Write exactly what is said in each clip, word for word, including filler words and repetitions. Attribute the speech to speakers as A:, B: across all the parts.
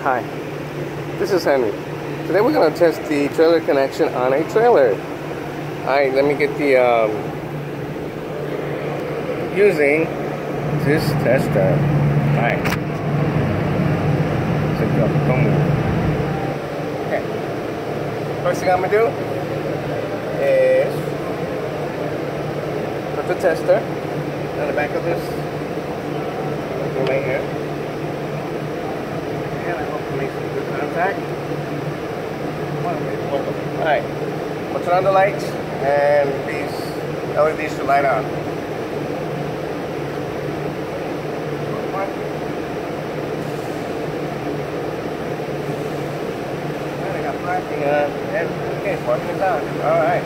A: Hi, this is Henry. Today we're going to test the trailer connection on a trailer. Alright, let me get the, um, using this tester. Alright. Okay. First thing I'm going to do is put the tester on the back of this right here. And I hope it makes some good contact. Alright, we'll turn on the lights and these L E Ds should light on. And I got flashing on and okay, parking is on. Alright.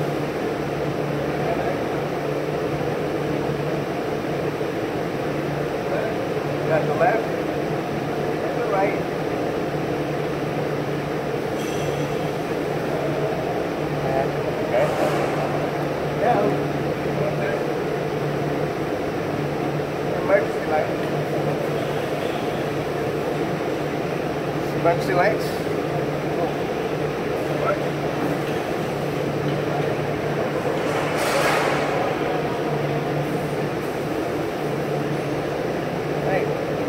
A: Got the left and the right. Emergency lights. Emergency lights. Hey.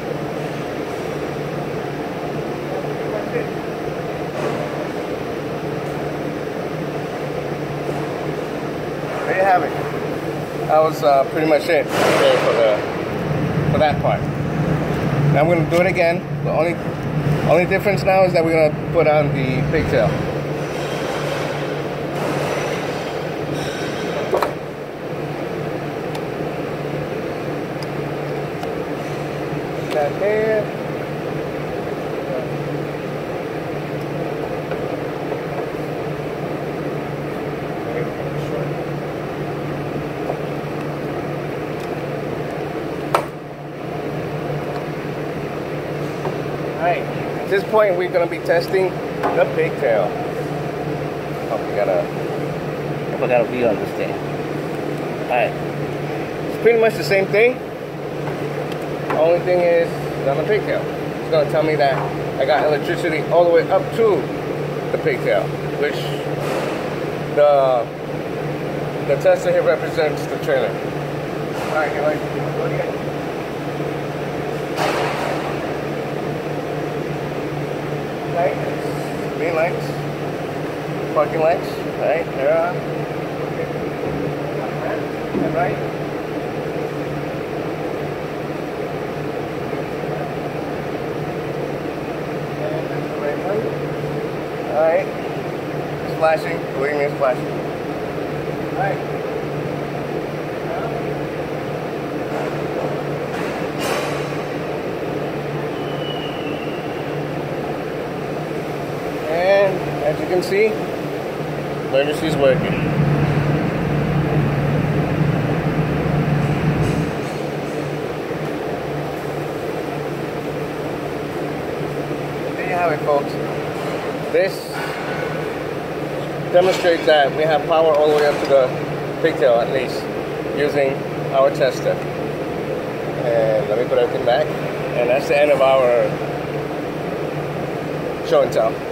A: There you have it. That was uh, pretty much it okay, for the for that part. Now I'm going to do it again. The only only difference now is that we're going to put on the pigtail. That there. Alright, at this point we're going to be testing the pigtail. Oh, we got a, we got a view on this thing. Alright, it's pretty much the same thing. The only thing is, it's on the pigtail. It's going to tell me that I got electricity all the way up to the pigtail, which the the tester here represents the trailer. Alright, here, like, go again. Lights, green lights, parking lights, right, there are, and right, and that's the right one, alright, it's flashing, believe me it's flashing, alright. And as you can see, emergency is working. There you have it, folks. This demonstrates that we have power all the way up to the pigtail, at least, using our tester. And let me put everything back. And that's the end of our show and tell.